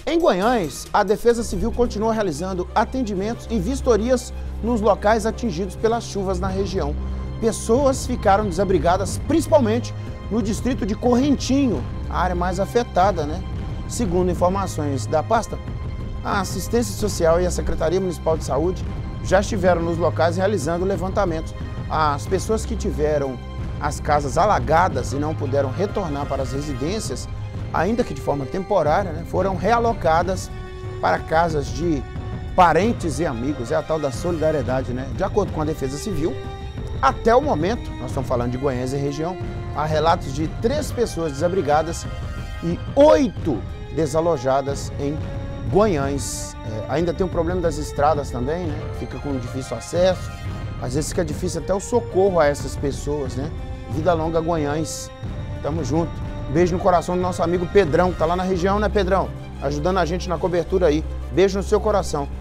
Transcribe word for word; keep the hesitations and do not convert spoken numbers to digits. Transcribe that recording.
Em Guanhães, a Defesa Civil continua realizando atendimentos e vistorias nos locais atingidos pelas chuvas na região. Pessoas ficaram desabrigadas, principalmente no distrito de Correntinho, a área mais afetada, né? Segundo informações da pasta, a Assistência Social e a Secretaria Municipal de Saúde já estiveram nos locais realizando levantamentos. As pessoas que tiveram as casas alagadas e não puderam retornar para as residências, ainda que de forma temporária, né, foram realocadas para casas de parentes e amigos. É a tal da solidariedade, né? De acordo com a Defesa Civil, até o momento, nós estamos falando de Guanhães e região, há relatos de três pessoas desabrigadas e oito desalojadas em Guanhães. É, ainda tem o problema das estradas também, né? Fica com difícil acesso, às vezes fica difícil até o socorro a essas pessoas, né? Vida longa Guanhães, tamo junto. Beijo no coração do nosso amigo Pedrão, que tá lá na região, né, Pedrão? Ajudando a gente na cobertura aí. Beijo no seu coração.